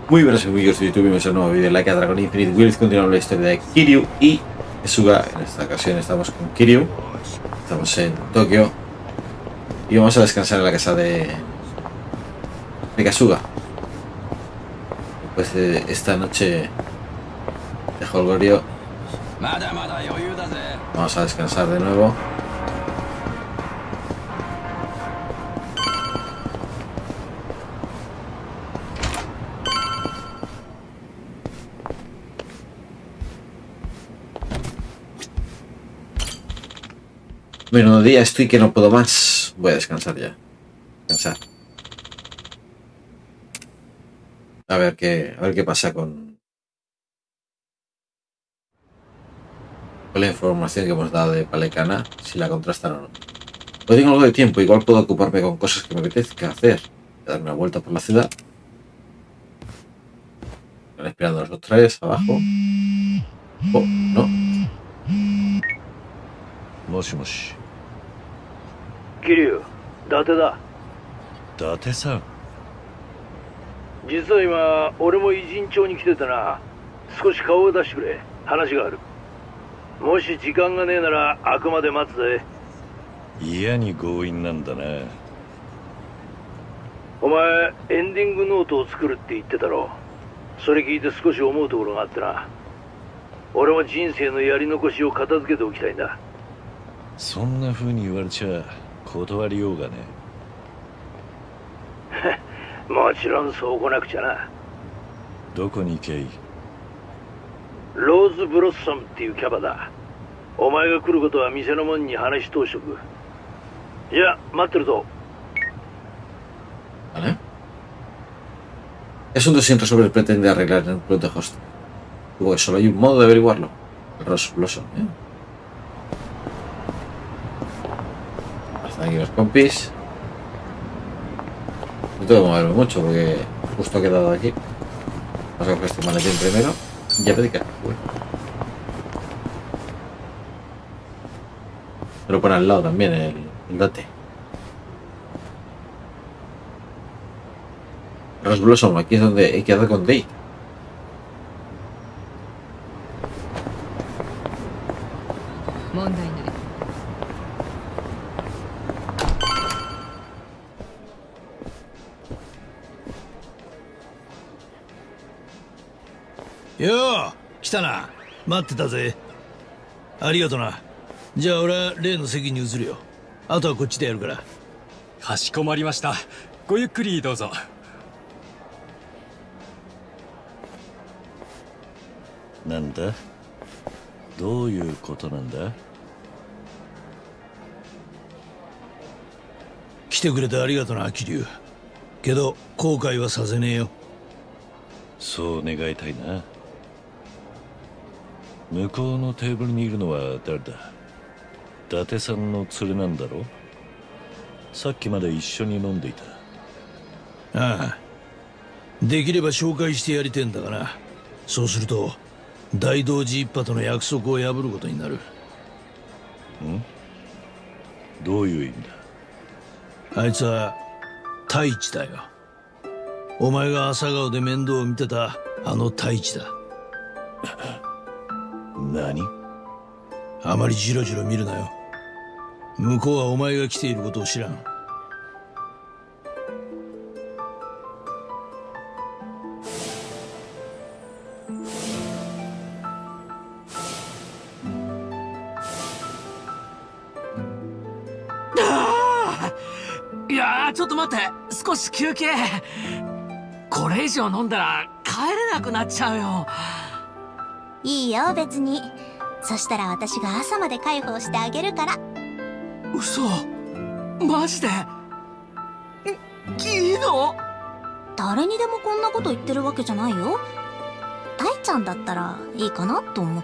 Muy buenas amigos de YouTube, bienvenidos a un nuevo vídeo de Like a Dragon Infinite Wilds. Continuamos la historia de Kiryu y Kasuga. En esta ocasión estamos con Kiryu. Estamos en Tokio y vamos a descansar en la casa de Kasuga. Después de esta noche de jolgorio, vamos a descansar de nuevo. Menudo día estoy que no puedo más. Voy a descansar ya. Descansar. A ver qué pasa con la información que hemos dado de Palekana, si la contrastan o no. Hoy tengo algo de tiempo, igual puedo ocuparme con cosas que me apetezca hacer. Darme una vuelta por la ciudad. Están esperando los tres abajo. Oh, no. もしもし。 桐生、伊達だ。 伊達さん。 実は今俺も偉人町に来ててな。少し顔を出してくれ。話がある。もし時間がねえならあくまで待つぜ。 嫌に強引なんだな。 お前エンディングノートを作るって言ってたろ。それ聞いて少し思うところがあってな。俺も人生のやり残しを片付けておきたいんだ。 そんな風に言われちゃ断りようがね。 もちろんそう来なくちゃな。 どこに行けばいい？ ローズブロッサムっていうキャバだ。お前が来ることは店の門に話通しとく。じゃあ待ってるぞ。 Vale. ¿Qué asunto sin resolver pretende arreglar en el plot de Host? Digo que solo hay un modo de averiguarlo. El Rose Blossom, Están aquí los compis. No tengo que moverme mucho porque justo he quedado aquí. Vamos a coger este maletín primero. Ya pedí que... Me lo pone al lado también el date. Rose Blossom, aquí es donde hay que hacer con Date. よう来たな。待ってたぜ。ありがとな。じゃあ俺は例の席に移るよ。あとはこっちでやるから。 かしこまりました。ごゆっくりどうぞ。 なんだ？どういうことなんだ？ 来てくれてありがとな、桐生。けど後悔はさせねえよ。 そう願いたいな。向こうのテーブルにいるのは誰だ？伊達さんの連れなんだろ？さっきまで一緒に飲んでいた。 ああ。できれば紹介してやりてえんだがな。そうすると大道寺一派との約束を破ることになる。ん？ どういう意味だ？ あいつは太一だよ。お前が朝顔で面倒を見てたあの太一だ。 何？ あまりジロジロ見るなよ。向こうはお前が来ていることを知らん。 いやー、ちょっと待って。少し休憩。これ以上飲んだら帰れなくなっちゃうよ。 いいよ別に。そしたら私が朝まで介抱してあげるから。 嘘？マジで？いいの？ 誰にでもこんなこと言ってるわけじゃないよ。愛ちゃんだったらいいかなと思って。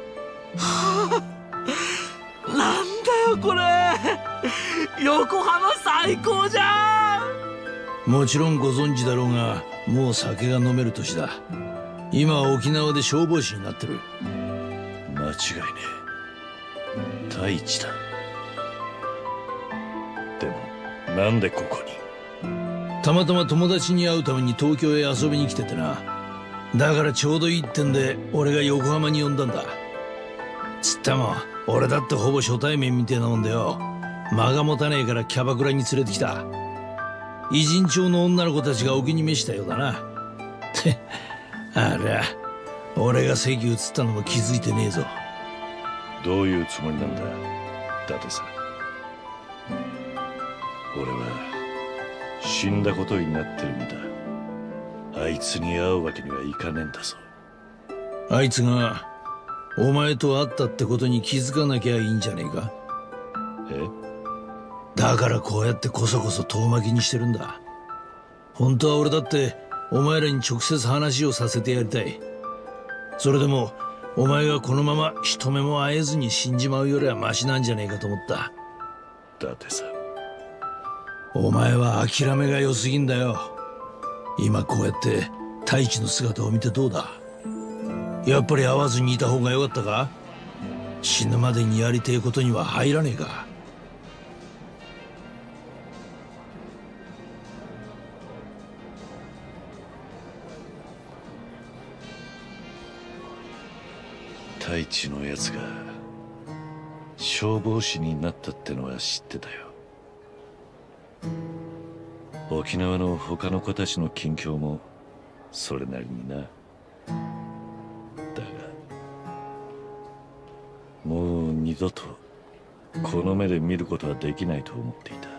なんだよこれ。横浜最高じゃん。 もちろんご存知だろうが、もう酒が飲める年だ。今は沖縄で消防士になってる。 間違いねえ。太一だ。でもなんでここに？ たまたま友達に会うために東京へ遊びに来ててな。だからちょうどいいってんで俺が横浜に呼んだんだ。つっても俺だってほぼ初対面みてえなもんだよ。間が持たねえからキャバクラに連れてきた。偉人町の女の子たちがお気に召したようだな。ってありゃ俺が席移ったのも気づいてねえぞ。 どういうつもりなんだ伊達さん。俺は死んだことになってるんだ。あいつに会うわけにはいかねえんだぞ。 あいつがお前と会ったってことに気づかなきゃいいんじゃねえか。 え？ だからこうやってこそこそ遠巻きにしてるんだ。本当は俺だってお前らに直接話をさせてやりたい。それでもお前がこのまま一目も会えずに死んじまうよりはマシなんじゃねえかと思った。 伊達さん、 お前は諦めが良すぎんだよ。今こうやって太一の姿を見てどうだ。やっぱり会わずにいた方がよかったか。死ぬまでにやりてえことには入らねえか。 太一のやつが消防士になったってのは知ってたよ。沖縄の他の子たちの近況もそれなりにな。だがもう二度とこの目で見ることはできないと思っていた。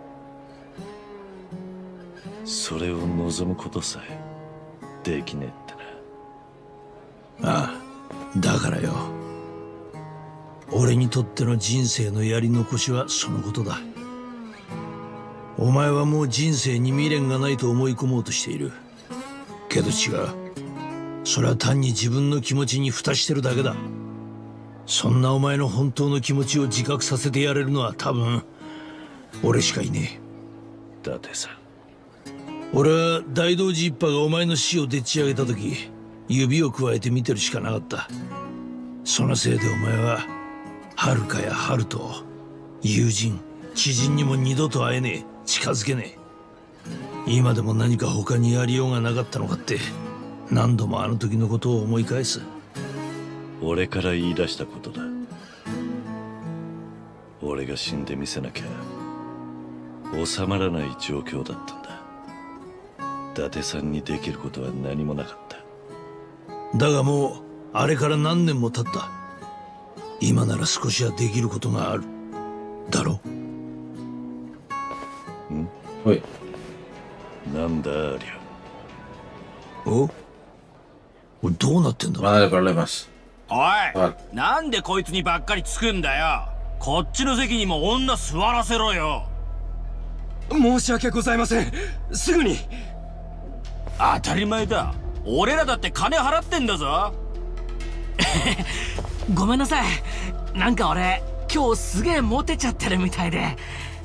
それを望むことさえできねえってな。 ああ、だからよ、俺にとっての人生のやり残しはそのことだ。お前はもう人生に未練がないと思い込もうとしているけど違う。それは単に自分の気持ちに蓋してるだけだ。そんなお前の本当の気持ちを自覚させてやれるのは多分俺しかいね伊達さん、 俺は大道寺一派がお前の死をでっち上げた時指をくわえて見てるしかなかった。そのせいでお前は遥かや春と友人知人にも二度と会えねえ、近づけねえ。今でも何か他にやりようがなかったのかって何度もあの時のことを思い返す。 俺から言い出したことだ。俺が死んでみせなきゃ収まらない状況だったんだ。伊達さんにできることは何もなかった。 だがもうあれから何年も経った。今なら少しはできることがあるだろ。 ん？ おい、 なんだありゃ。 おどうなってんだ。 まだからます。 おい、なんでこいつにばっかりつくんだよ。こっちの席にも女座らせろよ。 申し訳ございません。すぐに。 当たり前だ。俺らだって金払ってんだぞ。 ごめんなさい。なんか俺今日すげえモテちゃってるみたいで。 だ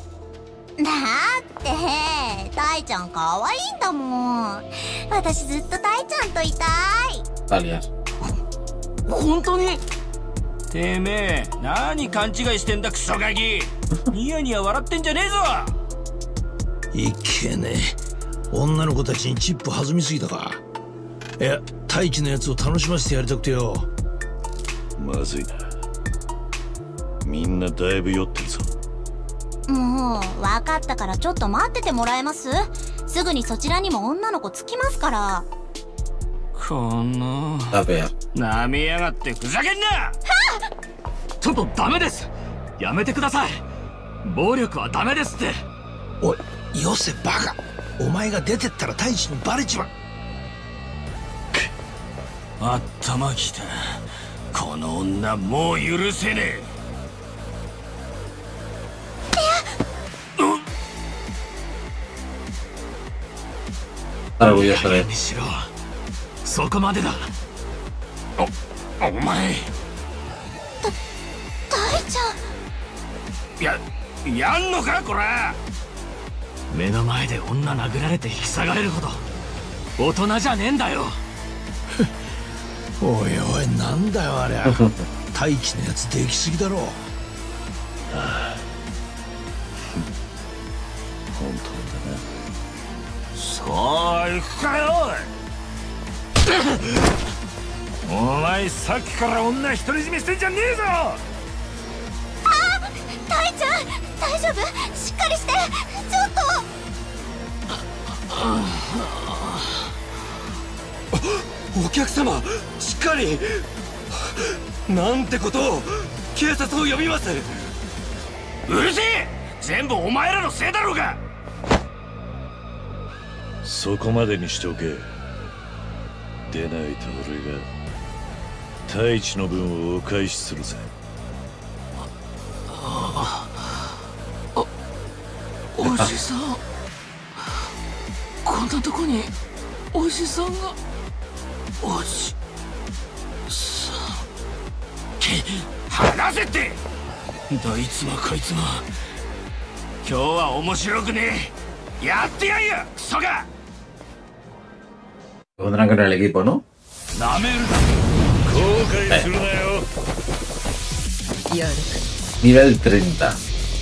って大ちゃん可愛いんだもん。私ずっと大ちゃんといたい。 ダリア。 本当に？ てめえ何勘違いしてんだクソガキ。ニヤニヤ笑ってんじゃねえぞ。 いけねえ。女の子たちにチップ弾みすぎたか。いや、太一のやつを楽しませてやりたくてよ。 まずいな。みんなだいぶ酔ってるぞ。 もう分かったからちょっと待っててもらえます？すぐにそちらにも女の子つきますから。 このダメや。 なめやがってふざけんな。 ちょっとダメです。やめてください。暴力はダメですって。 おい、よせバカ。お前が出てったら太一にバレちまう。 頭きた。この女もう許せねえ。 あれ、やったね。 にしろ。そこまでだ。 お前大ちゃん。 やんのかこら。 目の前で女殴られて引き下がれるほど大人じゃねえんだよ。 おいおい、なんだよあれ。太一のやつできすぎだろ。 ああ、本当だな。 そう行くかよ。お前さっきから女独り占めしてんじゃねえぞ。 タイちゃん大丈夫？しっかりして。ちょっお客様、しっかり。なんてことを。警察を呼びます。 うるせえ。全部お前らのせいだろうが。 そこまでにしておけ。でないと俺が太一の分をお返しするぜ。 おじさん、こんなとこにおじさんが。おじさん、 話せって。 どいつもこいつも今日は面白くねえ。やってやんよクソが。 Pondrán con el equipo, ¿no? なめるな。 後悔するなよ。 Nivel 30. かか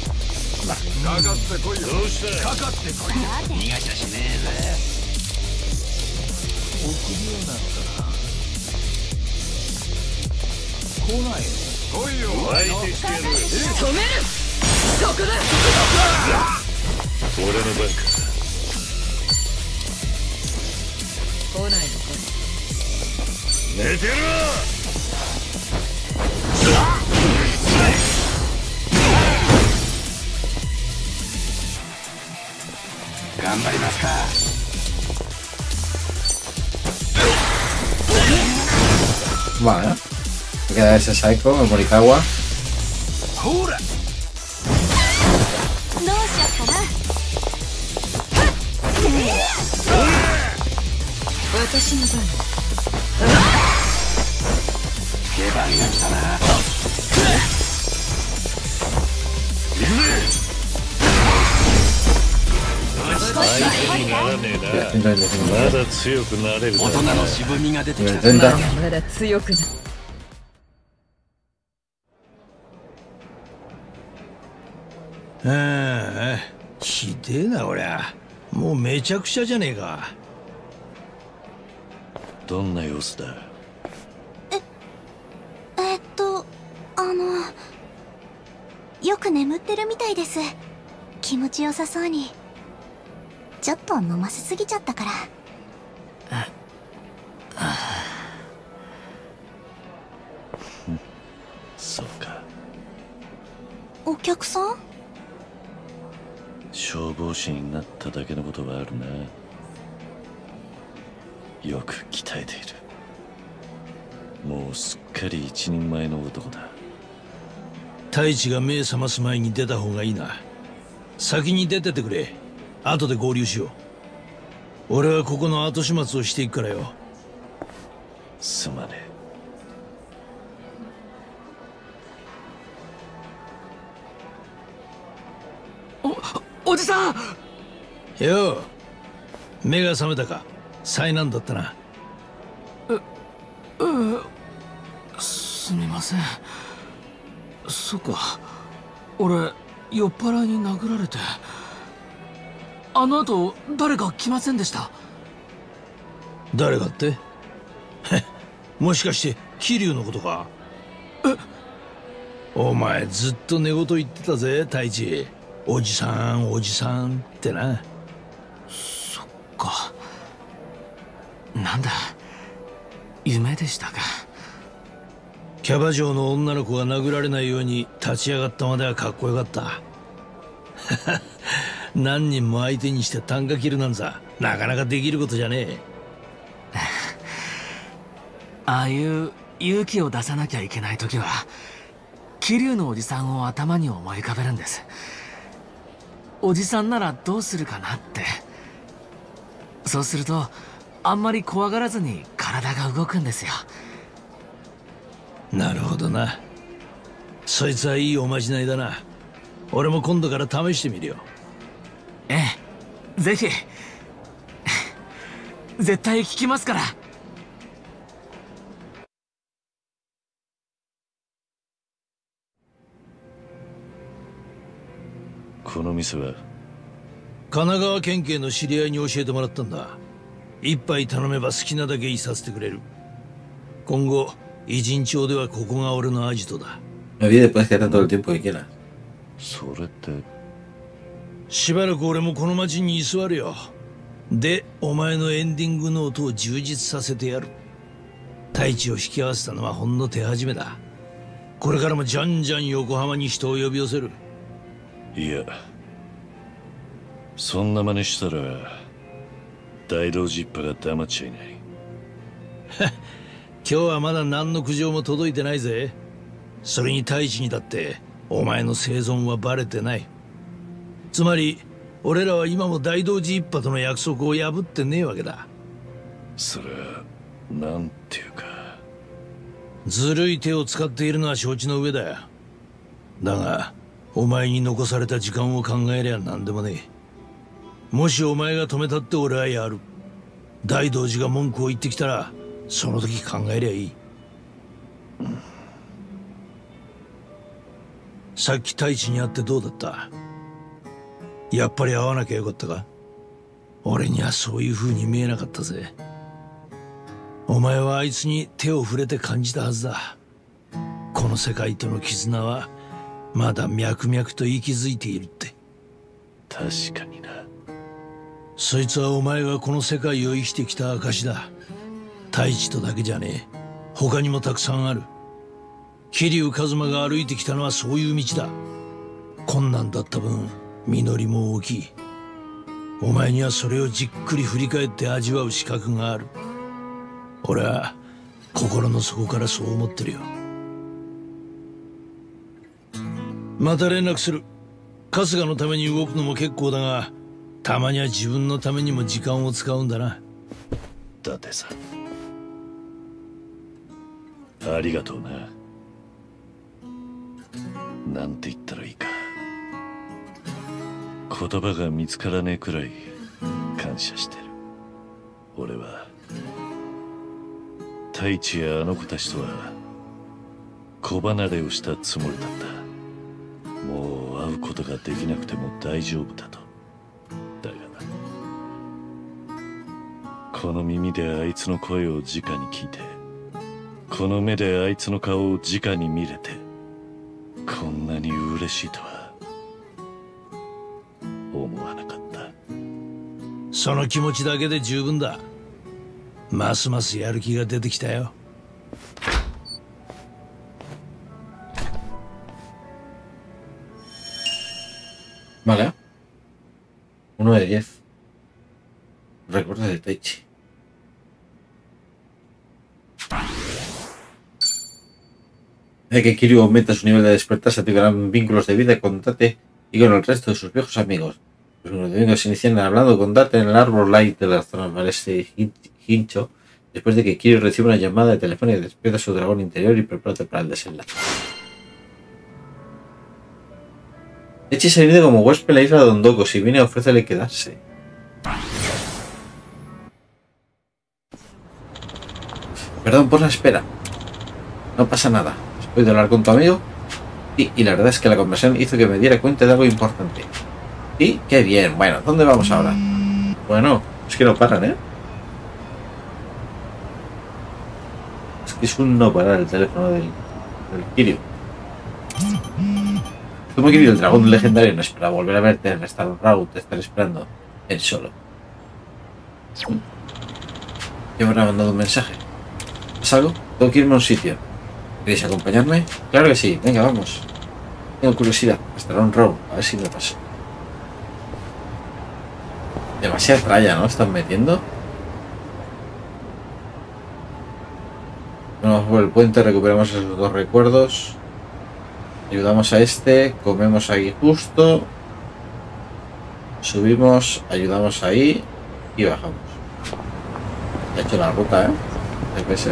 ってこいよ。どうした。かかってこいよ。逃がしゃしねえぜ。 臆病なのかな。来ない来いよ。 相手してやる。 止める。そこだ。 俺の番か。 来ないのか。 寝てろ。 頑張りますか。 Vale. Me queda ese Psycho, el Morikawa. ほら。 どうしよっかな。 私の番。 出番が来たな。 相手にならねえ Ya, な。 135. まだ強くなれるだろう。 大人の渋みが出てき Nivel た。 30. まだ強くな。 ああ、ひでえな俺は。もうめちゃくちゃじゃねえか。 どんな様子だ。 よく眠ってるみたいです。気持ちよさそうに。ちょっと飲ませすぎちゃったから。 そうか。 お客さん？ 消防士になっただけのことはあるな。よく鍛えている。もうすっかり一人前の男だ。 太一が目覚ます前に出た方がいいな。先に出ててくれ。後で合流しよう。俺はここの後始末をしていくからよ。 すまねおじさん。 よう、目が覚めたか。災難だったな。 すみません。そっか、俺酔っ払いに殴られて。あの後誰か来ませんでした？ 誰かって？もしかして桐生のことか？お前ずっと寝言言ってたぜ太一。おじさんおじさんってな。 そっか。なんだ、夢でしたか。 キャバ嬢の女の子が殴られないように立ち上がったまではかっこよかった。何人も相手にして啖呵切るなんざなかなかできることじゃねえ。 ああいう勇気を出さなきゃいけない時は桐生のおじさんを頭に思い浮かべるんです。おじさんならどうするかなって。そうするとあんまり怖がらずに体が動くんですよ。 なるほどな。そいつはいいおまじないだな。俺も今度から試してみるよ。 ええ、ぜひ。絶対聞きますから。 この店は。 神奈川県警の知り合いに教えてもらったんだ。一杯頼めば好きなだけいさせてくれる。今後偉人町ではここが俺のアジトだ。 La vida puedes quedar todo el tiempo que quieras. それってしばらく俺もこの町に居座るよ。で、お前のエンディングノートを充実させてやる。太一を引き合わせたのはほんの手始めだ。これからもじゃんじゃん横浜に人を呼び寄せる。 いや、そんな真似したら大道寺一派が黙っちゃいない。 今日はまだ何の苦情も届いてないぜ。それに太一にだってお前の生存はバレてない。つまり俺らは今も大道寺一派との約束を破ってねえわけだ。 それはなんていうか、 ずるい手を使っているのは承知の上だよ。だがお前に残された時間を考えりゃ何でもねえ。もしお前が止めたって俺はやる。大道寺が文句を言ってきたらその時考えりゃいい。さっき太一に会ってどうだった？やっぱり会わなきゃよかったか？俺にはそういう風に見えなかったぜ。お前はあいつに手を触れて感じたはずだ。この世界との絆はまだ脈々と息づいているって。 確かにな。 そいつはお前がこの世界を生きてきた証だ。太一とだけじゃねえ。他にもたくさんある。桐生一馬が歩いてきたのはそういう道だ。困難だった分実りも大きい。お前にはそれをじっくり振り返って味わう資格がある。俺は心の底からそう思ってるよ。また連絡する。春日のために動くのも結構だが、たまには自分のためにも時間を使うんだな。 伊達さん、ありがとうな。なんて言ったらいいか、言葉が見つからねえくらい感謝してる。俺は太一やあの子たちとは子離れをしたつもりだった。もう会うことができなくても大丈夫だと。だがな、この耳であいつの声を直に聞いて、この目であいつの顔を直に見れて、こんなに嬉しいとは思わなかった。 その気持ちだけで十分だ。ますますやる気が出てきたよ。 Vale. 1 de 10. Recuerdos de Taichi. De que Kiryu aumenta su nivel de despertar, se activarán vínculos de vida con Date y con el resto de sus viejos amigos. Los amigos se inician hablando con Date en el árbol light de la zona noreste de Hincho, después de que Kiryu recibe una llamada de teléfono y despierta su dragón interior y prepárate para el desenlace. Taichi se ha venido como huésped a la isla de Ondoko. Si viene, ofrécele quedarse. Perdón por la espera. No pasa nada. ¿Has podido hablar con tu amigo? Sí, y la verdad es que la conversación hizo que me diera cuenta de algo importante. Sí, qué bien. Bueno, ¿dónde vamos ahora? Bueno, es que no paran, ¿eh? Es que es un no parar el teléfono del Kiryu. Como Kiryu, el dragón legendario, no espera volver a verte en esta route, te estaré esperando él solo. Yo me habrá mandado un mensaje. ¿Es algo? Tengo que irme a un sitio. ¿Queréis acompañarme? Claro que sí, venga, vamos. Tengo curiosidad, estará un round, a ver si me paso. Demasiada tralla, ¿no? Están metiendo. Bueno, por el puente recuperamos esos 2 recuerdos. Ayudamos a este, comemos ahí justo. Subimos, ayudamos ahí y bajamos. Ya he hecho la ruta, ¿eh? FPS.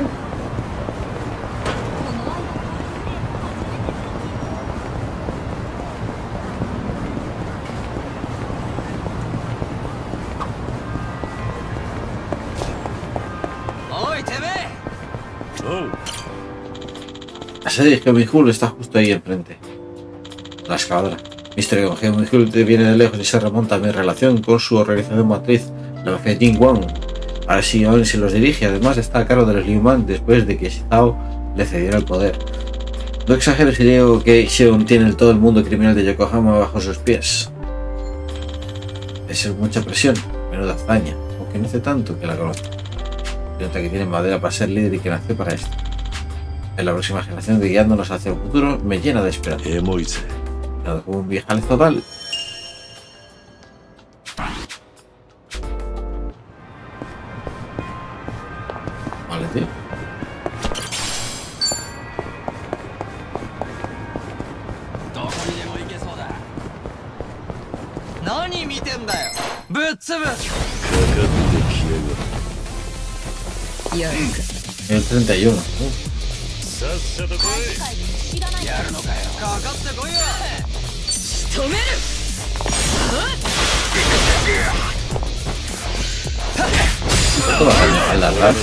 La sede de Geomihul está justo ahí enfrente. La excavadora. Misterio con Helmut viene de lejos y se remonta a mi relación con su organización matriz, la mafia Jing Wang. Ahora Xion se los dirige, además está a cargo de los Liu Man después de que Zhao le cediera el poder. No exagero si digo que Xion tiene todo el mundo criminal de Yokohama bajo sus pies. Es mucha presión, menuda hazaña, aunque no hace tanto que la conozco. Nota que tiene madera para ser líder y que nació para esto. En la próxima generación de guiándonos hacia el futuro me llena de esperanza. Nada como un viaje total. Vale, tío. El 31. Esto va a alargar.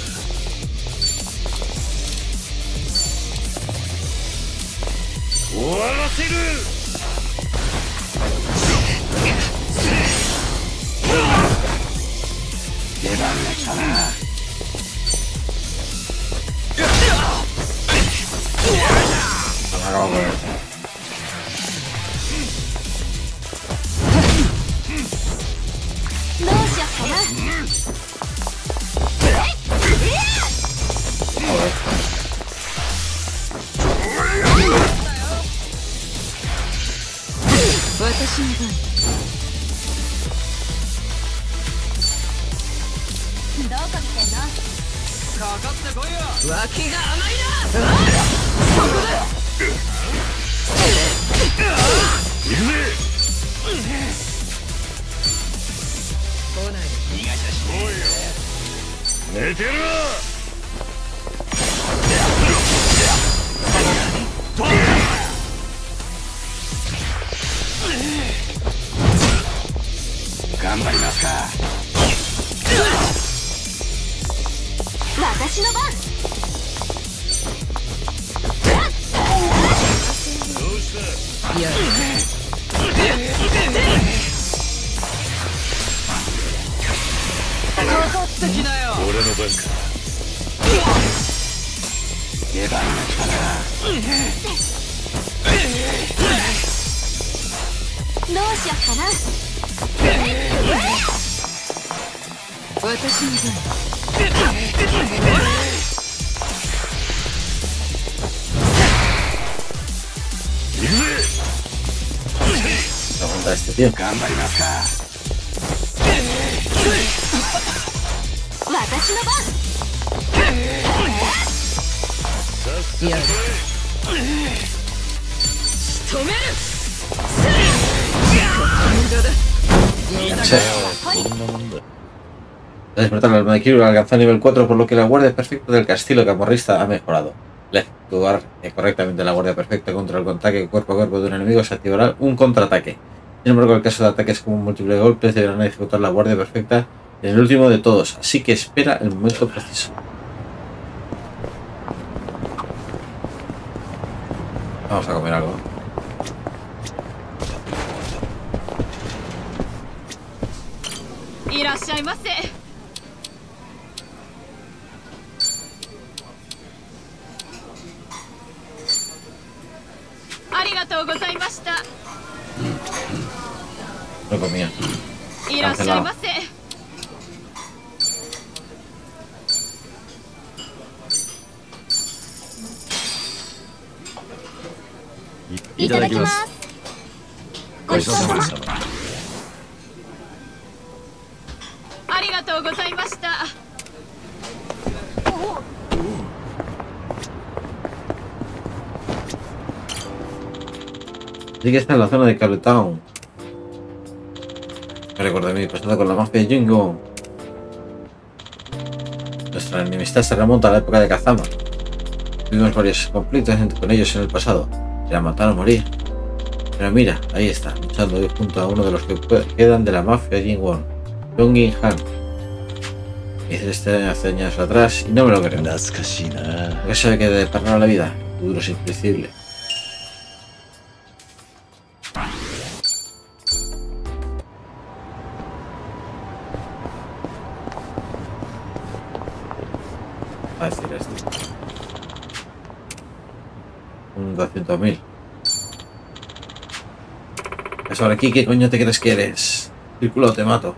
Aguanta este tío. Despertar el alma de Kiryu alcanzó nivel 4, por lo que la guardia perfecta del castillo camorrista ha mejorado. Al actuar correctamente la guardia perfecta contra el contraataque cuerpo a cuerpo de un enemigo se activará un contraataque. Sin embargo, en el caso de ataques con múltiples golpes deberán ejecutar la guardia perfecta en el último de todos, así que espera el momento preciso. Vamos a comer algo. No comía. Cancelado. Sí que está en la zona de Cable Town. Me recuerdo mi pasado con la mafia Jingo. Nuestra enemistad se remonta a la época de Kazama. Tuvimos varios conflictos con ellos en el pasado. Era matar o morir. Pero mira, ahí está, luchando hoy junto a uno de los que quedan de la mafia Jingo, Yongin Han. Hice este hace años atrás y no me lo creo. Porque sabe que de perder la vida, duro es impredecible. a decir esto. Un 200.000. Eso ahora aquí, ¿qué coño te crees que eres? Círculo, te mato.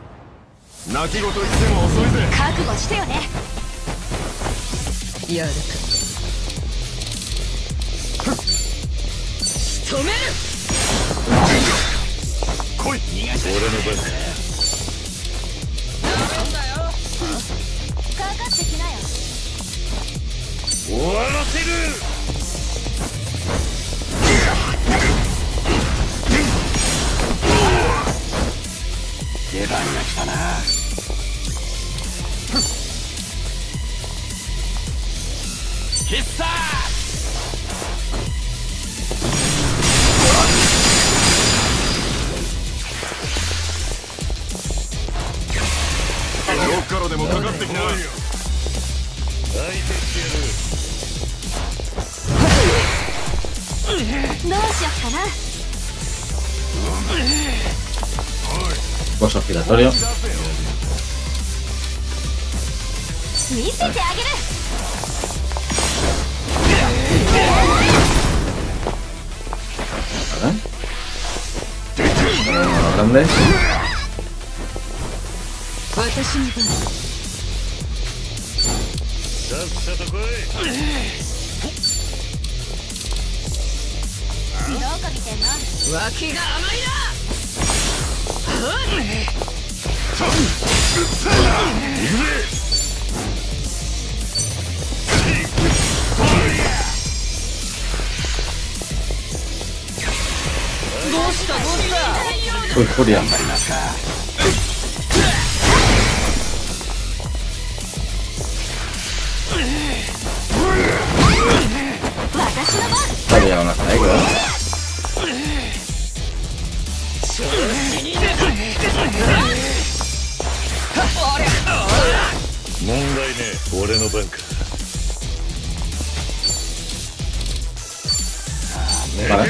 Pozo giratorio. Uno grande. Uy, furia. Vale, ya una caída. Vale.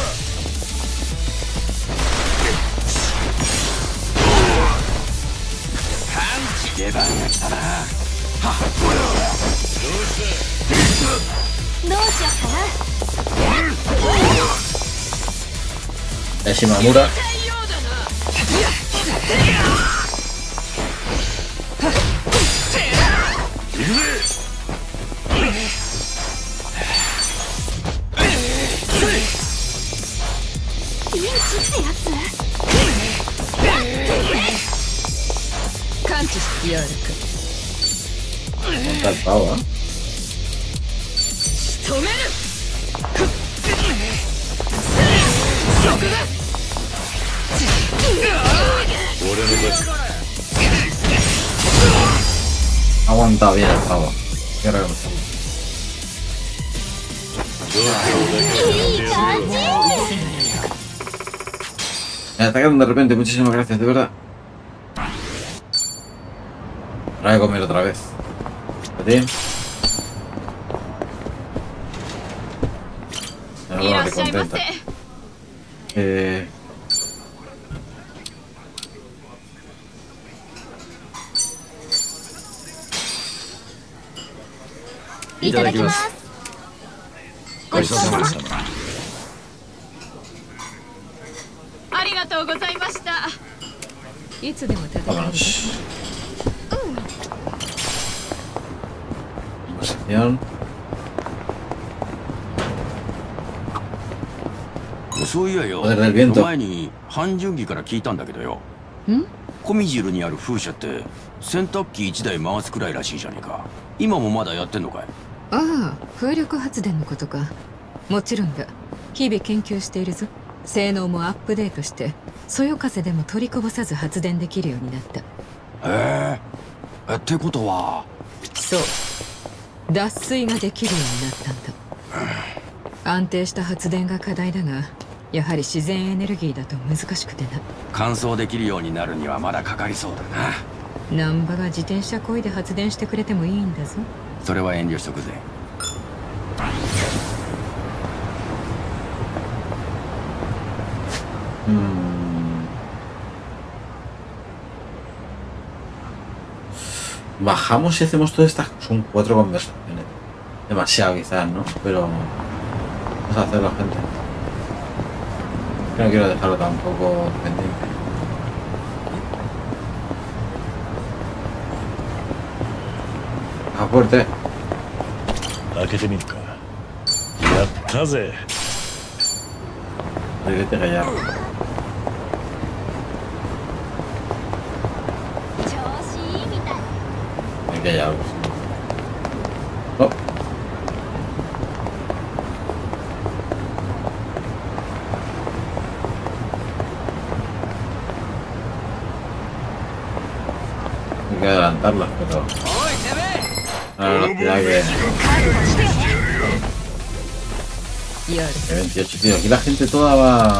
Shimamura. Monta el pavo, ¿eh? Aguanta bien el pavo. Qué raro. Me atacaron de repente, muchísimas gracias, de verdad. Ahora voy a comer otra vez. ¿Sí? Me recontenta. Itadakimasu. Vámonos. Posición. そういやよ、 Poder del viento. 前に半純儀から聞いたんだけどよ。コミジルにある風車って洗濯機1台回すくらいらしいじゃねえか。今もまだやってんのかい？ ああ、風力発電のことか。もちろんだ。日々研究しているぞ。性能もアップデートしてそよ風でも取りこぼさず発電できるようになった。 へえ。ってことはそう、脱水ができるようになったんだ。安定した発電が課題だが、やはり自然エネルギーだと難しくてな。 乾燥できるようになるにはまだかかりそうだな。 難波が自転車こいで発電してくれてもいいんだぞ。 それは遠慮しとくぜ。 bajamos y hacemos todas estas. Son 4 conversaciones. Demasiado quizás, ¿no? Pero vamos a hacerlo, gente. No quiero dejarlo tampoco pendiente. A fuerte. 開けてみるか。やったぜ。 Hay que callar. Hay que callar. Oh. Hay que adelantarlas, pero... Ah, ya que... Que 28, tío. Aquí la gente toda va...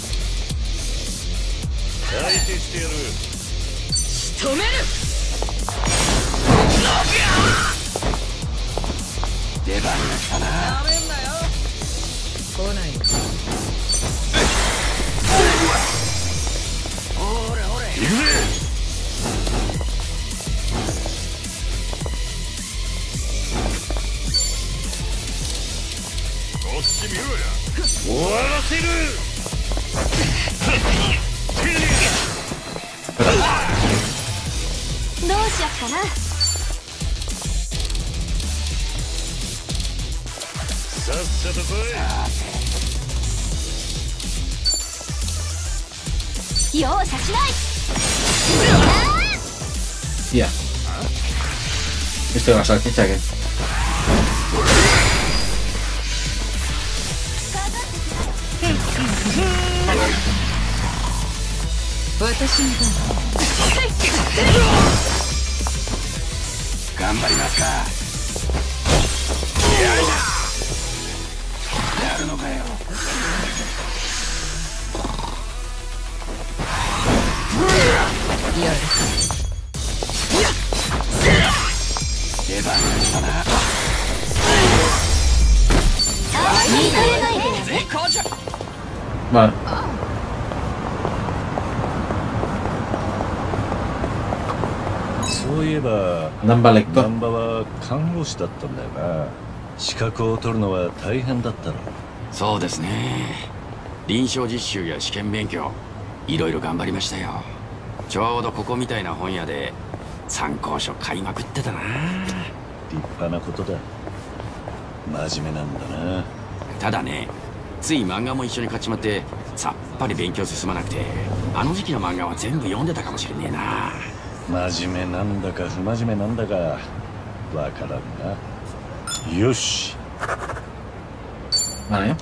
Tía. Esto es una salchicha que... Vale. そういえば、 ナンバレット。 ナンバは看護師だったんだよな。資格を取るのは大変だったろ。 そうですね。臨床実習や試験勉強、いろいろ頑張りましたよ。ちょうどここみたいな本屋で参考書買いまくってたな。 立派なことだ。真面目なんだな。 ただね、つい漫画も一緒に買っちまってさっぱり勉強進まなくて、あの時期の漫画は全部読んでたかもしれねえな。 真面目なんだか不真面目なんだかわからんな。よし。 Vale.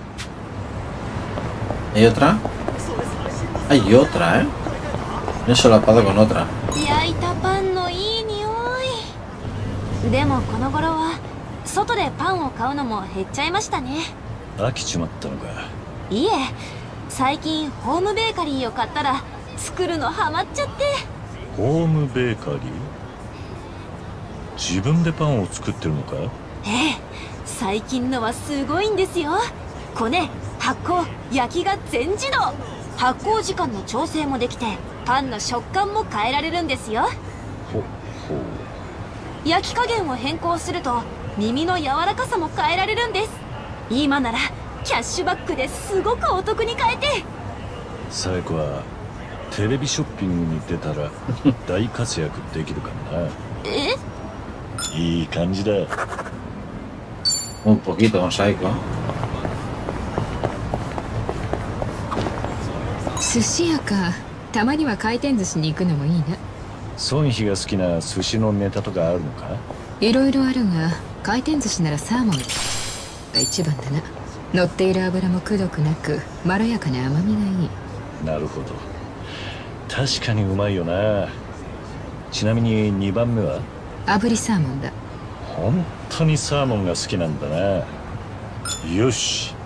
¿Hay otra? Hay otra, ¿eh? No he solapado con otra. 焼いたパンのいい匂い。でもこの頃は外でパンを買うのも減っちゃいましたね。 飽きちまったのか。 いえ、最近ホームベーカリーを買ったら作るのハマっちゃって。 ホームベーカリー？自分でパンを作ってるのか？ ええ、最近のはすごいんですよ。こね、発酵、焼きが全自動。発酵時間の調整もできて、パンの食感も変えられるんですよ。 ほほう。 焼き加減を変更すると耳の柔らかさも変えられるんです。今ならキャッシュバックですごくお得に買えて。 サエコはテレビショッピングに出たら大活躍できるかな。 え？ いい感じだ。 Un poquito con Saiko. 寿司屋か。たまには回転寿司に行くのもいいね。 ソンヒが好きな寿司のネタとかあるのか？ いろいろあるが、回転寿司ならサーモンが一番だな。乗っている油もくどくなく、まろやかな甘みがいい。 なるほど。確かにうまいよな。ちなみに2番目は？ 炙りサーモンだ。 本当にサーモンが好きなんだな。よし。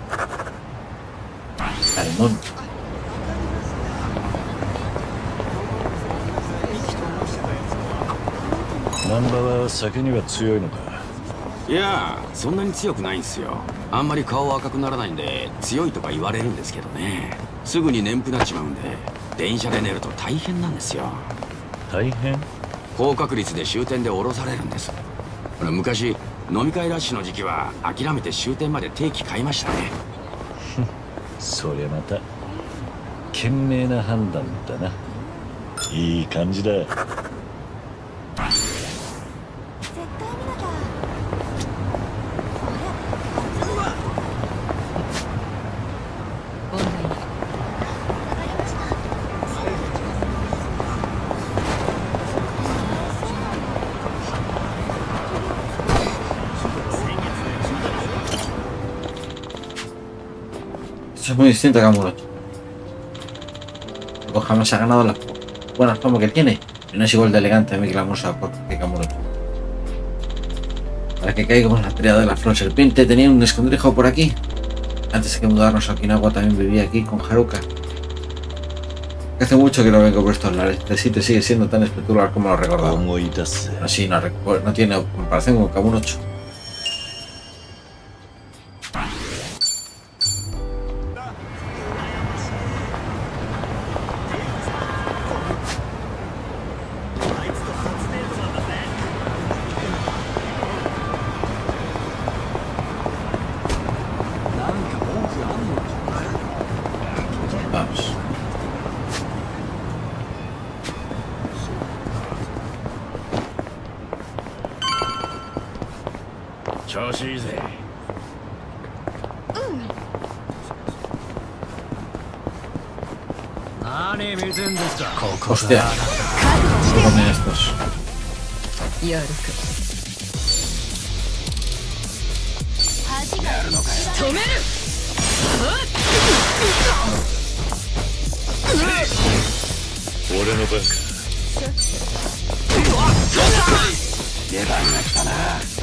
ナンバは酒には強いのか？ いや、そんなに強くないんすよ。あんまり顔赤くならないんで強いとか言われるんですけどね。すぐに眠くなっちまうんで、電車で寝ると大変なんですよ。 大変？ 高確率で終点で降ろされるんです。昔飲み会ラッシュの時期は諦めて終点まで定期買いましたね。 そりゃまた賢明な判断だな。いい感じだ。 絶対見なきゃ。 問題ない。 Es muy distinto a Kamurocho. Poco jamás ha ganado la buena fama que tiene. Y no es igual de elegante ni glamurosa que Kamurocho. Para que caiga con la triada de la flor serpiente, tenía un escondrijo por aquí. Antes de que mudarnos a Okinawa también vivía aquí con Haruka. Hace mucho que no vengo por estos lares. Este sitio sigue siendo tan espectacular como lo recordaba. Así no tiene comparación con Kamurocho. Vamos. Hostia. ¿Qué comen estos? やるか。止める。 俺の番か。 出番が来たな。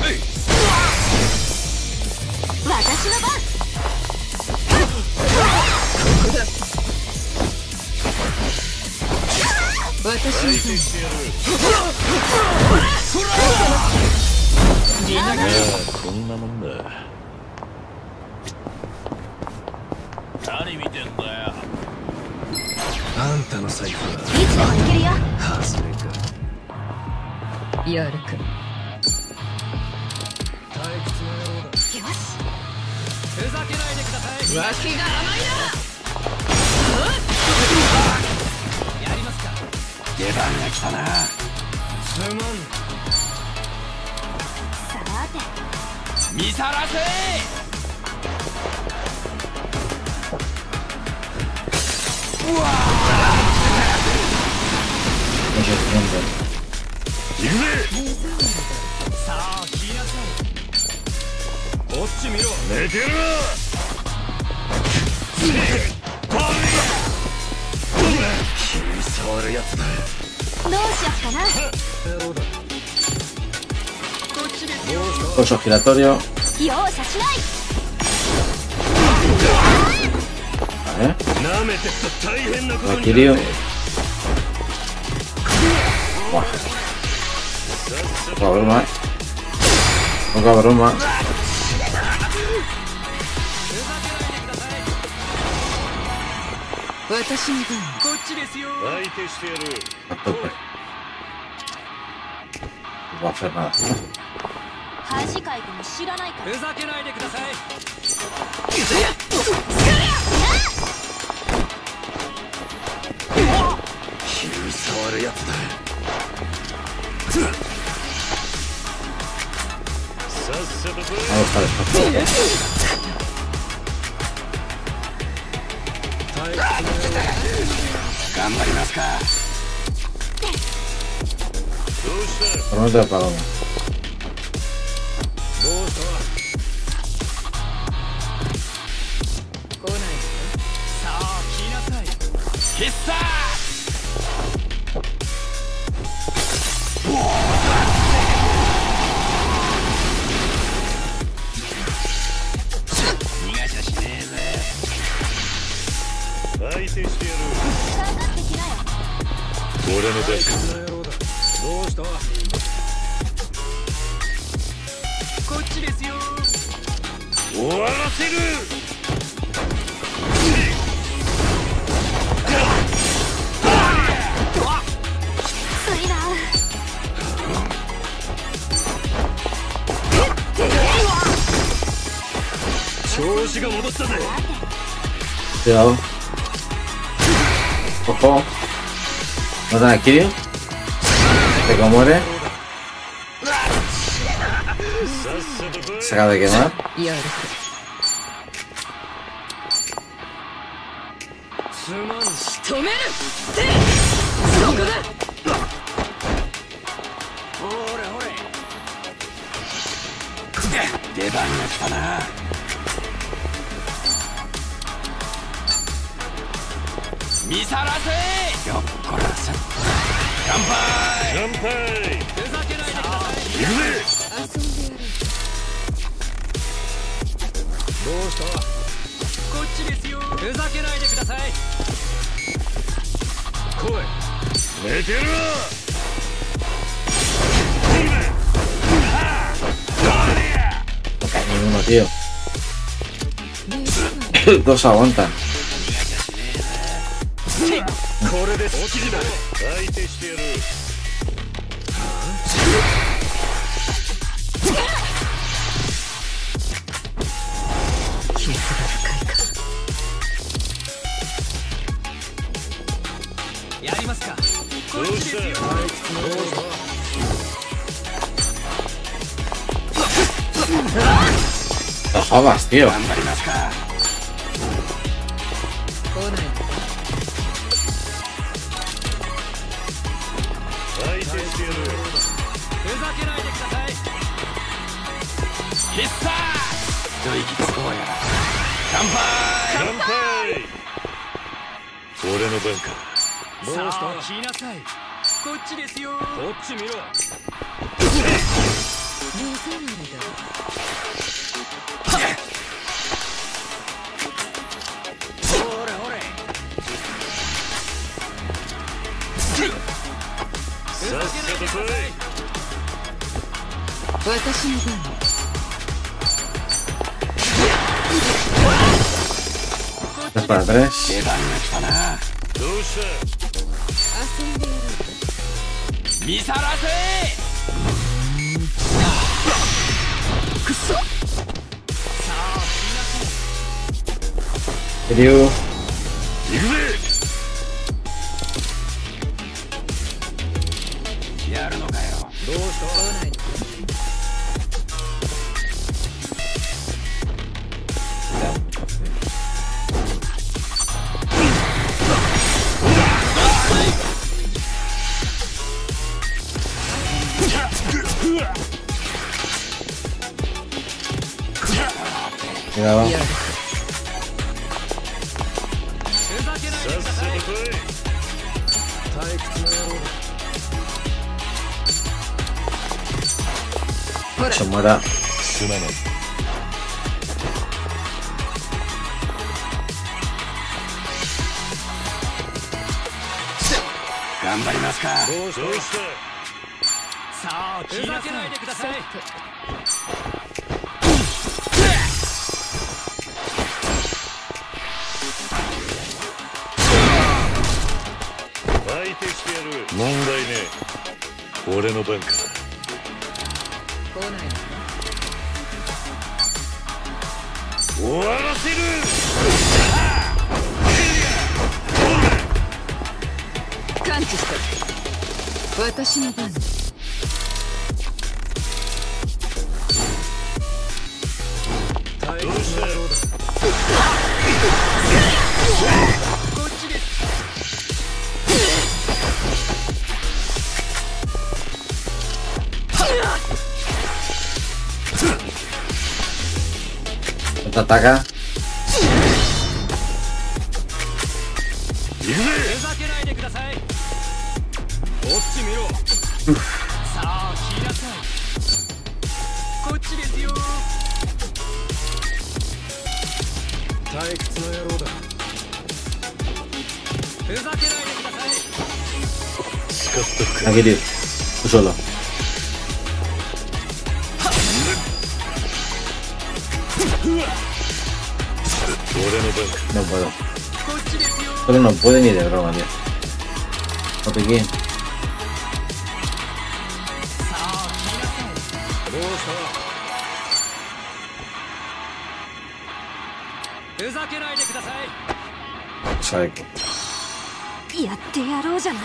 私の番。 ここだ。私の番。 こんなもんだ。 何見てんだよ。あんたの財布はいつでも行けるよ。 外れか。 やるか。 退屈な野郎だ。 よし。 ふざけないでください。 脇が甘いな。 やりますか。 出番が来たな。 すまん。 さて。 見さらせ。うわ行くぜ。 さあ来なさい。こっち見ろ。 寝てるな。君触るやつだ。 どうしよっかな。 野郎だ。 Coso giratorio. 容赦しない。 Vale. 舐めてくと大変なことになる。 Kiryu. Poca broma, Poca broma. 私の番。 こっちですよ。相手してやる。 A tope. No puedo hacer nada. 恥かいても知らないから。 ふざけないでください。 君触るやつだ。 さっさと来い。 Vamos a ver. 頑張りますか。 どうした。 Por no te apagamos. どうした。 来ないで。 さあ来なさい。 決殺。逃がしゃしねえぜ。 相手してやる。 かかってきなよ。 俺の番か。 この野郎だ。どうした。こっちですよ。 終わらせる。 子が戻ったぜ。 Cuidado. Ojo. ¿Matan a Kiryu? ¿Se que muere? Se acaba de quemar. すまん。仕留めるってそこだ。ほれほれ。出番が来たな。見さらせ。よっこらせ。乾杯。 乾杯。 ふざけないでください。 行くぜ。 遊んでやる。 どうした。 こっちですよ。ふざけないでください。 来い。寝てるな。 No cae ninguno, tío. Dos aguantan. これで落ちだ。相手してやる。 傷が深いか。 やりますか。こっちですよ。 No jodas, tío. 頑張りますか。 来ない。 相手してやる。 ふざけないでください。必殺。一息つこうや。乾杯。 乾杯。俺の番か。どうした。 さあ来なさい。こっちですよ。 こっち見ろ。 目障りだ。 ほれほれ。 さっさと来い。 私の番。 3 para 3. 出番が来たな。 どうした。 遊んでやる。 見さらせ。くそ。さあ来なさい。 Kiryu. 行くぜ。 やるのかよ。 どうした。 来ない。 Cuidado. ふざけないでください。 退屈な野郎だ。 Se muera. すまない。 頑張りますか。 どうした。 さあふざけないでください。 相手してやる。問題ねえ。俺の番か。 来ない。 終わらせる。 感知した。私の番。 どうした。 こっちです。 Te ataca. 行くぜ。 ふざけないでください。 こっち見ろ。 さあ来なさい。こっちですよ。 退屈な野郎だ。 ふざけないでください。 使っとくか。 A Kiryu. Tú solo. 俺の番か。 No puedo. こっちですよ。 Solo no puede ni de broma, tío. No te quieren. さあ来なさい。 どうし ¿Sabe qué? やってやろうじゃない。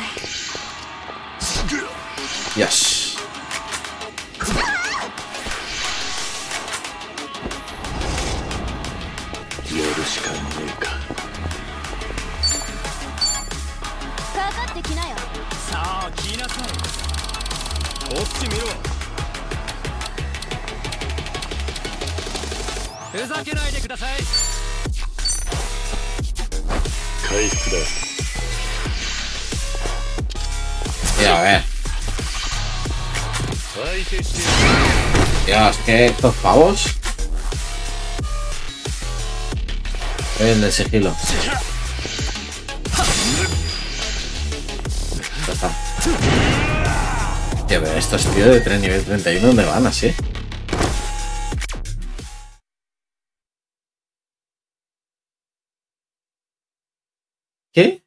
Yes. やるしかねえか。 かかってきなよ。 さあ来なさい。こっち見ろ。ふざけないでください。 回復だ。 Ya, a ver. Dios, que estos pavos. Ven de sigilo. Ya está. Tío, pero estos tíos de 3 nivel 31, ¿dónde van así? ¿Qué?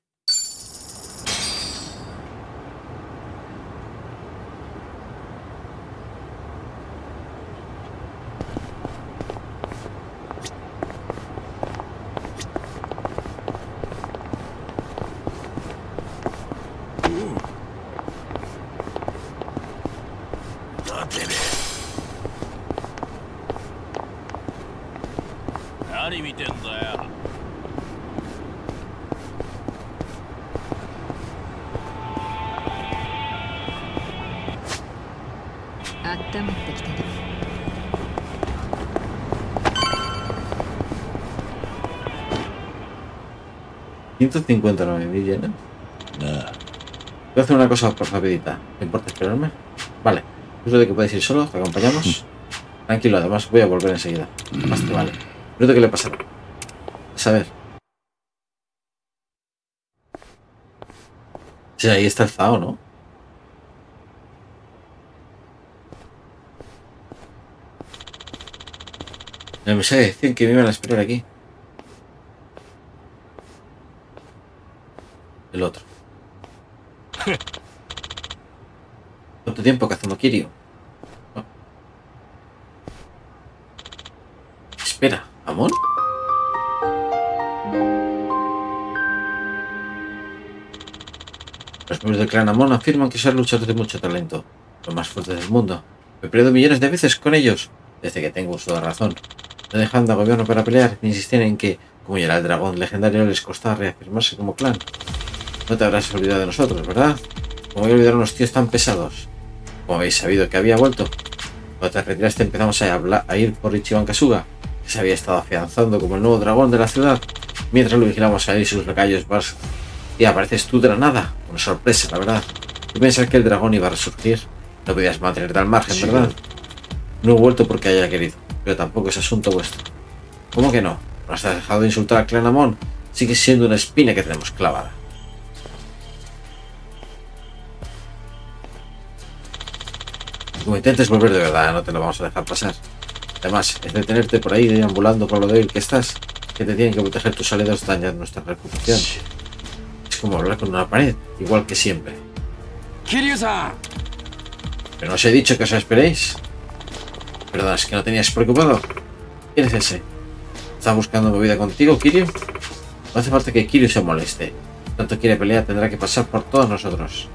$159.000 yenes. Voy a hacer una cosa por rapidita. ¿Te importa esperarme? Vale. Eso de que podéis ir solo, te acompañamos. Tranquilo, además voy a volver enseguida. Más te vale. Pero ¿qué le pasará? A ver. Sí, ahí está el Zao, ¿no? No me sé decir que me iban a esperar aquí. El otro. ¿Cuánto tiempo cazando Kiryu? Oh. Espera, ¿Amon? Los miembros del clan Amon afirman que son luchadores de mucho talento, los más fuertes del mundo. Me he peleado millones de veces con ellos, desde que tengo uso de razón. No dejan de gobierno para pelear, ni insistían en que, como ya era el dragón legendario, les costaba reafirmarse como clan. No te habrás olvidado de nosotros, ¿verdad? ¿Cómo voy a olvidar a unos tíos tan pesados? Como habéis sabido que había vuelto. Cuando te retiraste empezamos a ir por Ichiban Kasuga, que se había estado afianzando como el nuevo dragón de la ciudad, mientras lo vigilamos a él y sus lacayos. Y apareces tú de la nada. Una sorpresa, la verdad. Y pensar que el dragón iba a resurgir. No podías mantenerte al margen, ¿verdad? No he vuelto porque haya querido, pero tampoco es asunto vuestro. ¿Cómo que no? ¿No has dejado de insultar al clan Amon? Sigue siendo una espina que tenemos clavada. Como intentes volver de verdad, no te lo vamos a dejar pasar. Además, es detenerte por ahí deambulando por lo débil que estás, que te tienen que proteger tus aliados, dañar nuestra reputación. Es como hablar con una pared, igual que siempre. ¡Kiryu-san! ¿Pero no os he dicho que os esperéis? Perdón, ¿es que no tenías preocupado? ¿Quién es ese? ¿Está buscando movida contigo, Kiryu? No hace falta que Kiryu se moleste. Si tanto quiere pelear, tendrá que pasar por todos nosotros.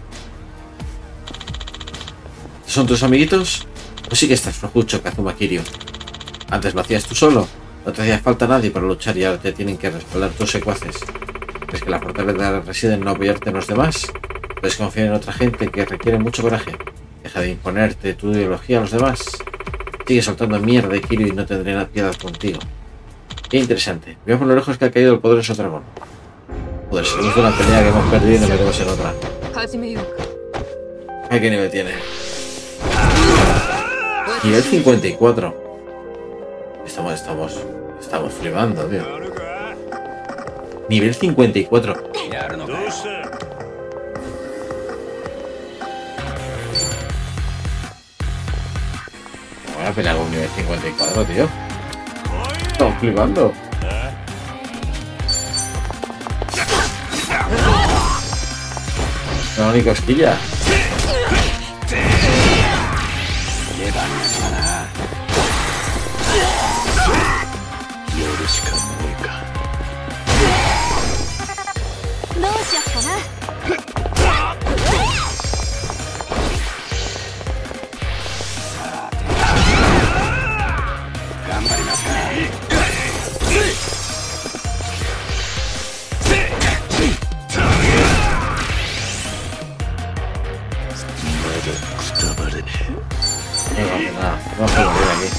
¿Son tus amiguitos? Pues sí que estás flojucho, Kazuma Kiryu. Antes lo hacías tú solo. No te hacía falta nadie para luchar y ahora te tienen que respaldar tus secuaces. ¿Crees que la fortaleza reside en no apoyarte en los demás? Puedes confiar en otra gente que requiere mucho coraje. Deja de imponerte tu ideología a los demás. Sigue soltando mierda, Kiryu, y no tendré nada piedad contigo. Qué interesante. Veo por lo lejos que ha caído el poderoso dragón. Joder, salimos de una pelea que hemos perdido y nos metemos en otra. ¿A qué nivel tiene? Nivel 54. Estamos flipando, tío. Nivel 54. Voy a pelear con un nivel 54, tío. Estamos flipando. No, ni cosquilla. Venga, pues nada, vamos a morir aquí.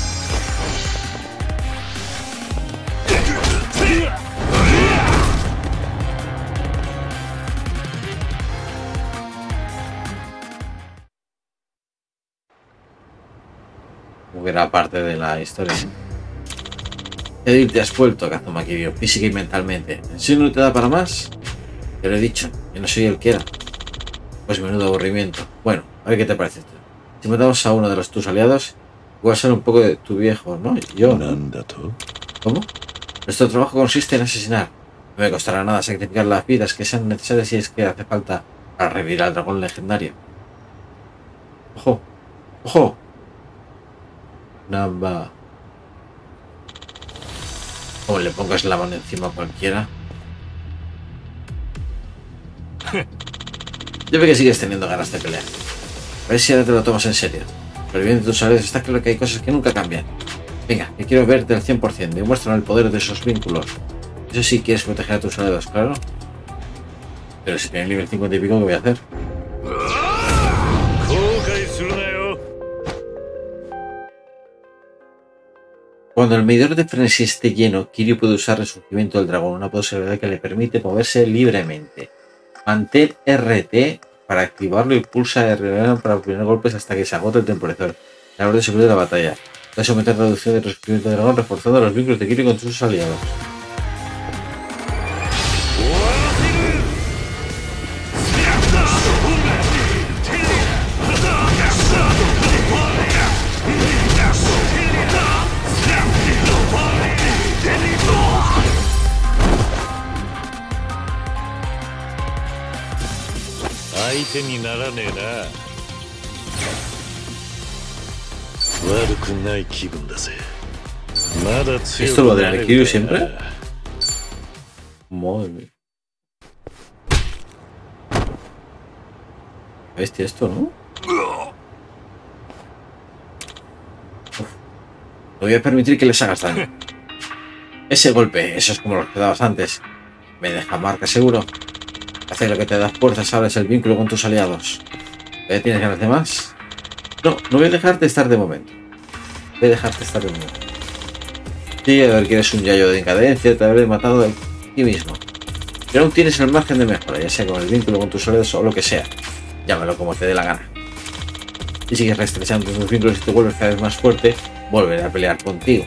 Era parte de la historia. Edil, te has vuelto, Kazuma Kiryu, física y mentalmente. ¿En serio no te da para más? Te lo he dicho, yo no soy el que era. Pues menudo aburrimiento. Bueno, a ver qué te parece esto. Si matamos a uno de tus aliados, voy a ser un poco de tu viejo, ¿no? Yo. ¿Cómo? Nuestro trabajo consiste en asesinar. No me costará nada sacrificar las vidas que sean necesarias si es que hace falta para revivir al dragón legendario. ¡Ojo! ¡Ojo! Namba. Como le pongas la mano encima a cualquiera. Yo veo que sigues teniendo ganas de pelear. A ver si ahora te lo tomas en serio. Pero bien de tus aliados está claro que hay cosas que nunca cambian. Venga, que quiero verte al 100%. Demuéstrame el poder de esos vínculos. Eso sí, quieres proteger a tus aliados, claro. Pero si tiene nivel 50 y pico, ¿qué voy a hacer? Cuando el medidor de frenesí esté lleno, Kiryu puede usar Resurgimiento del Dragón, una posibilidad que le permite moverse libremente. Mantén RT para activarlo y pulsa R para obtener golpes hasta que se agote el temporizador. La hora de subir de la batalla. Puede aumentar la reducción del Resurgimiento del Dragón reforzando los vínculos de Kiryu con sus aliados. ¿Esto lo de Kiryu siempre? Madre mía. Bestia esto, ¿no? Uf. No voy a permitir que les hagas daño. Ese golpe, eso es como los que dabas antes. Me deja marca seguro. Hacer lo que te das fuerzas, abres el vínculo con tus aliados. ¿Tienes ganas de más? No, no voy a dejarte estar de momento. Voy a dejarte estar de momento. Sí, a ver que eres un yayo de decadencia, te habré matado de ti mismo. Pero aún tienes el margen de mejora, ya sea con el vínculo con tus aliados o lo que sea. Llámalo como te dé la gana. Si sigues reestrechando tus vínculos y te vuelves cada vez más fuerte, volveré a pelear contigo.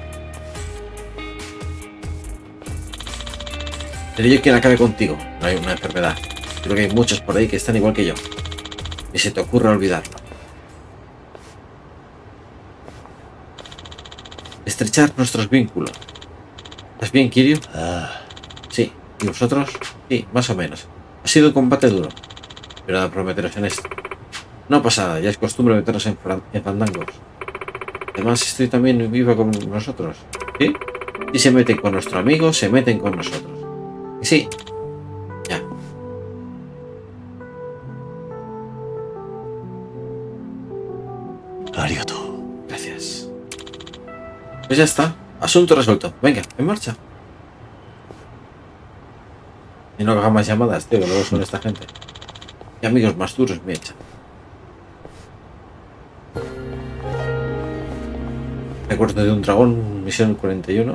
Seré yo quien acabe contigo, no hay una enfermedad. Creo que hay muchos por ahí que están igual que yo. Ni se te ocurra olvidarlo. Estrechar nuestros vínculos. ¿Estás bien, Kiryu? Sí. ¿Y vosotros? Sí, más o menos. Ha sido un combate duro. Pero nada, prometeros en esto. No pasa nada, ya es costumbre meternos en fandangos. Además, estoy también viva con nosotros. ¿Sí? Si se meten con nuestro amigo, se meten con nosotros. ¿Y sí? Ya. Gracias. Pues ya está. Asunto resuelto. Venga, en marcha. Y no haga más llamadas, tío, que luego son esta gente. Y amigos más duros me echan. Recuerdo de un dragón, misión 41.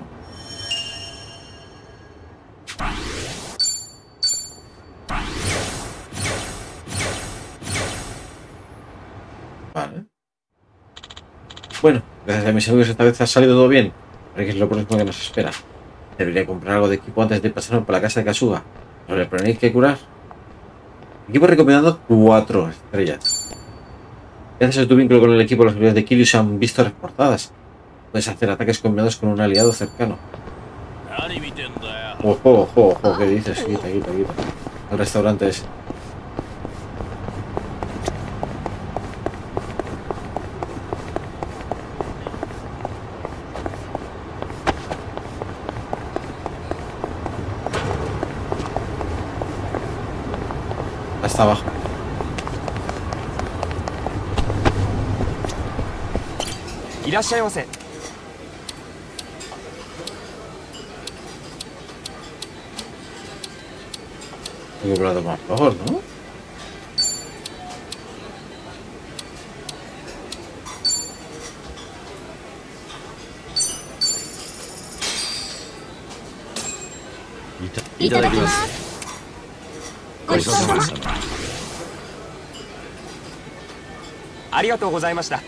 Vale. Bueno, gracias a mis amigos esta vez ha salido todo bien. A ver qué es lo próximo que nos espera. Debería comprar algo de equipo antes de pasarme por la casa de Kasuga. ¿No le tenéis que curar? Equipo recomendado 4 estrellas. Gracias a tu vínculo con el equipo, las habilidades de Kiryu se han visto reforzadas. Puedes hacer ataques combinados con un aliado cercano. Ojo, ojo, ojo, ¿qué dices? Quita, quita, quita. El restaurante ese. Hasta abajo. Tengo que plato más flojos, ¿no? いただきます。ごちそうさま。 ありがとうございました。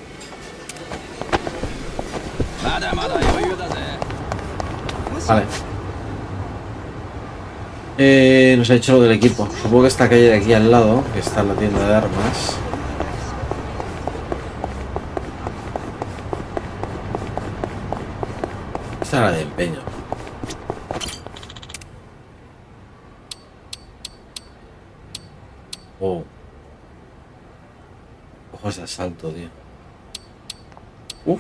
まだまだ余裕だぜ。 Vale. Nos ha hecho lo del equipo. Supongo que esta calle de aquí al lado, que está en la tienda de armas. Esta era la de empeño. Oh. Ojos de asalto, tío. Uf.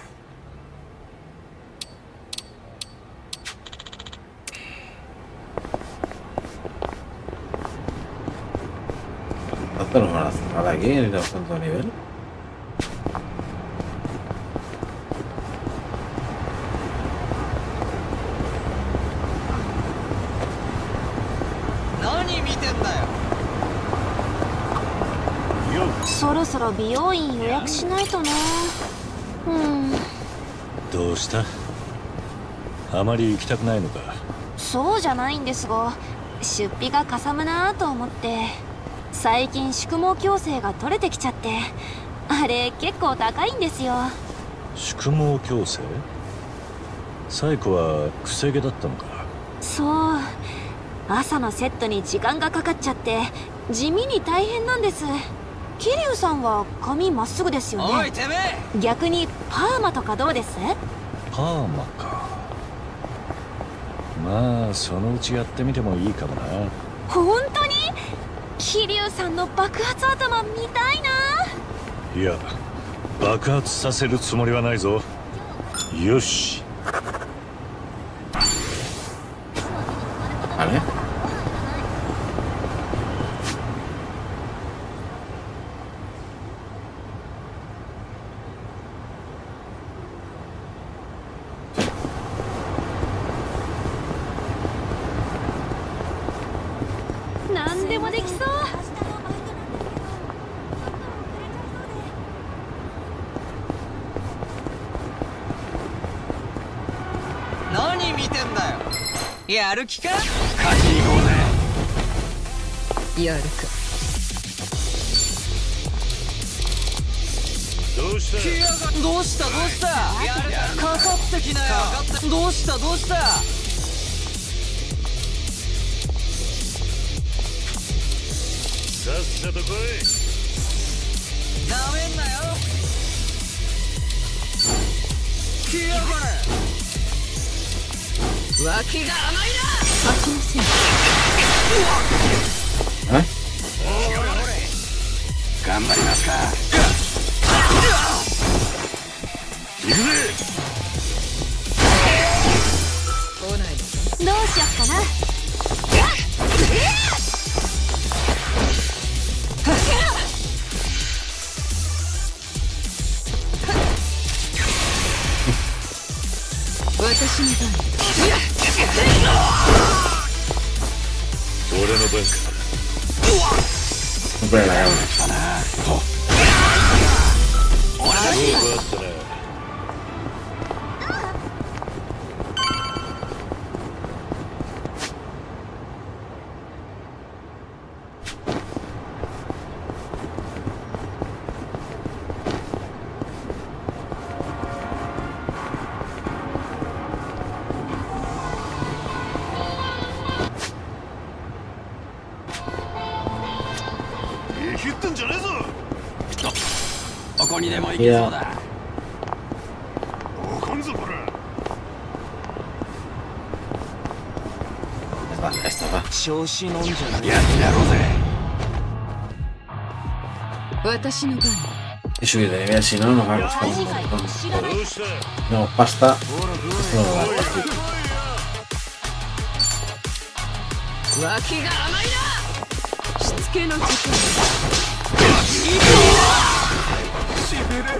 ¿Cuánto nos van a cerrar aquí? Necesitamos tanto nivel. ¿そろそろ美容院予約しないとな。 どうした？あまり行きたくないのか？ そうじゃないんですが、出費がかさむなと思って。最近宿毛矯正が取れてきちゃって、あれ結構高いんですよ。 宿毛矯正？サイコはくせ毛だったのか？ そう、朝のセットに時間がかかっちゃって地味に大変なんです。桐生さんは髪まっすぐですよね。 おいてめえ、 逆にパーマとかどうです？ パーマか。まあそのうちやってみてもいいかもな。 本当に？桐生さんの爆発頭見たいな。 いや、爆発させるつもりはないぞ。よし。 あれ？ 何でもできそう。 何見てんだよ。やる気か？ 勝ちに行こうぜ。 やるか。 どうした？ どうしたどうした？かかってきなよ。どうしたどうした？ さっさと来い。 なめんなよ。来やがれ。脇が甘いな。 秋のせい。 頑張りますか。 行くぜ。 来ないのか？ どうしよっかな。 私の番。 俺の番か。 Hombre, la llave. 勝負あったな。 ひってんじゃねえぞ。どこにでも行けそうだ。 おこんぞこら。 Esta va. 調子乗んじゃない。 やってやろうぜ。 私の番。 He subido de nivel, si no nos va a costar un montón. No, pasta. Esto no va a dar pasta. 脇が甘いな。しつけの時間。 しびれる。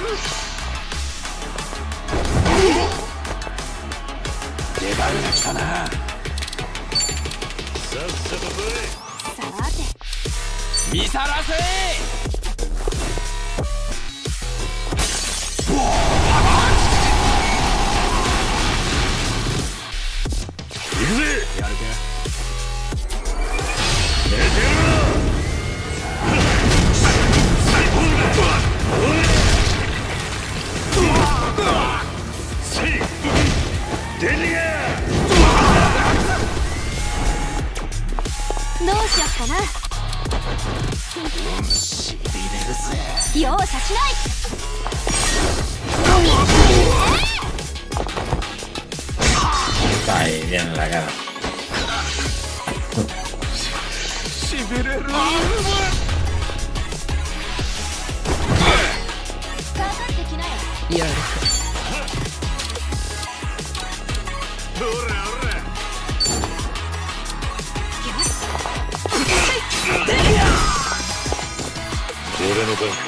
出番が来たな。 さっさと来い。 さて。 見さらせ。 行くぜ。 やる容赦しない。 Ahí, bien en la cara. しびれる。 かかってきなよ。 やるほらほら。 よし。 俺の番か。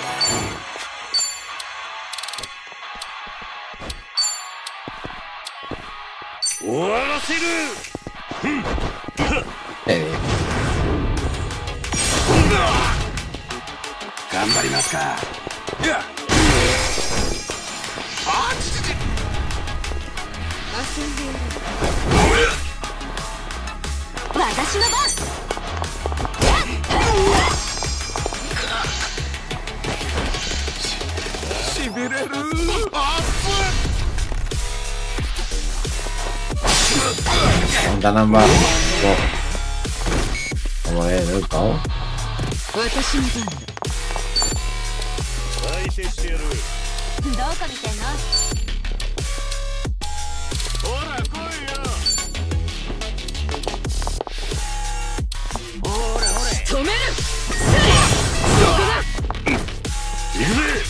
終わらせる。 頑張りますか。 いや。あちちち。 遊んでやる。 私の番。 しびれる。あっ Onda nambah. Como es el pavo. 私の番だ。 相手してやる。 どこ見てんの？ ほら来いよ。 ほれほれ。 止める。 行くぜ。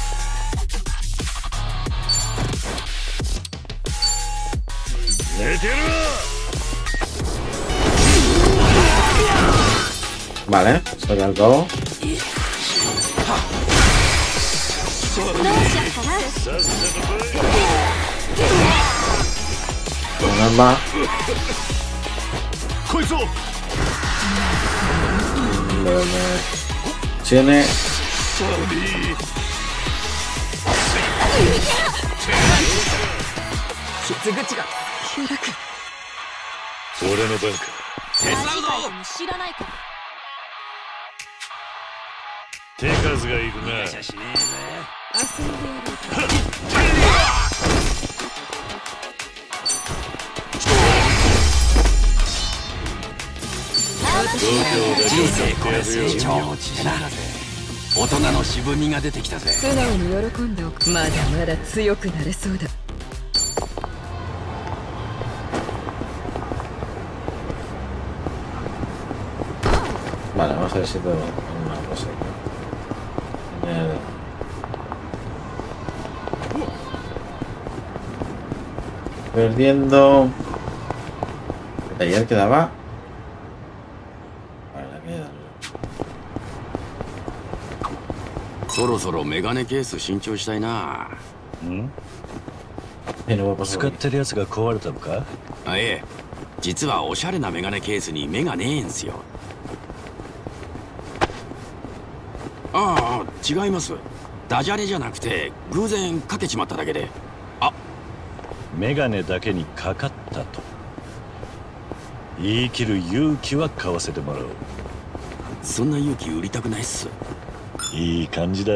寝てる。 Vale, soy el pavo. どうしよっかな。 さっさと来い。 Nambah. こいつを。 Tiene. 傷口が開く。 俺の番か。 手伝うぞ。知らないから。 手数がいるな。 容赦しねえぜ。 遊んでやる。 人生これ成長ってな。大人の渋みが出てきたぜ。 素直に喜んでおく。まだまだ強くなれそうだ。 Vale, vamos a ver si puedo hacer una cosa. Perdiendo. Ayer quedaba. Vale, queda. そろそろメガネケース新調したいな。 ん？ Y no voy a pasar 使ってるやつが壊れたのか？ あ、ええ。実はおしゃれなメガネケースに目がねえんすよ。ああ、違います。ダジャレじゃなくて偶然かけちまっただけで。あ、 メガネだけにかかったと言い切る勇気は買わせてもらおう。 そんな勇気売りたくないっす。 いい感じだ。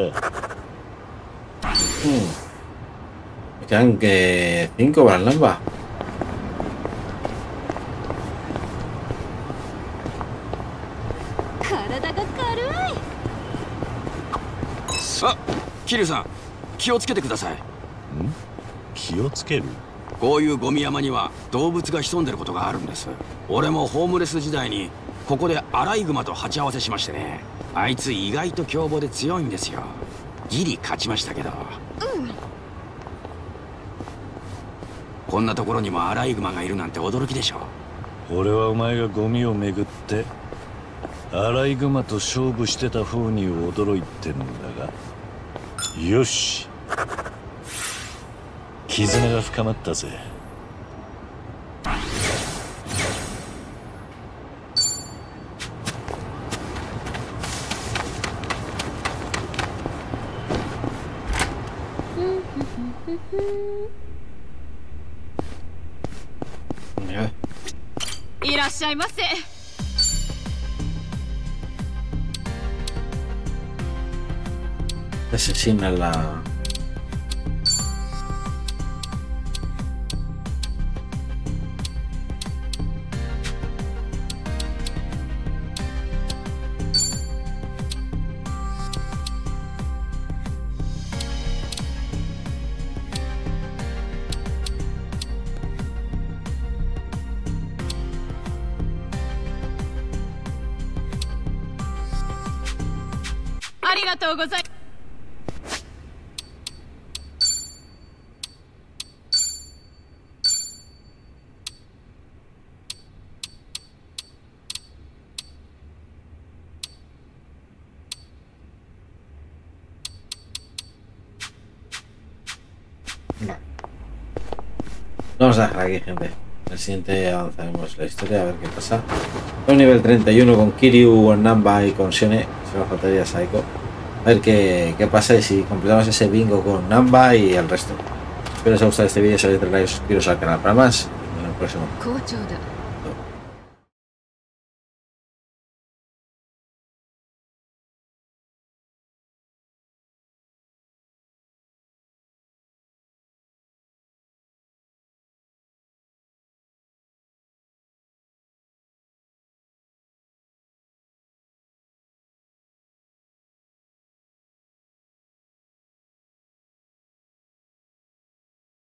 Me quedan que 5 para el Namba. 体が軽い。 あ、桐生さん、気をつけてください。 気をつける？ こういうゴミ山には動物が潜んでることがあるんです。俺もホームレス時代にここでアライグマと鉢合わせしましてね。あいつ意外と凶暴で強いんですよ。ギリ勝ちましたけど。こんなところにもアライグマがいるなんて驚きでしょ。 俺はお前がゴミをめぐってアライグマと勝負してた方に驚いてんだが。よし、絆が深まったぜ。 いらっしゃいませ。 Asesina la. りがとうございます。 Vamos a dejar aquí, gente. En el siguiente avanzaremos la historia a ver qué pasa. Un nivel 31 con Kiryu, Namba y con Shone. Se nos faltaría Saiko. A ver qué pasa y si completamos ese bingo con Namba y el resto. Espero que os haya gustado este vídeo. Si os ha gustado, suscribiros al canal para más. En el próximo.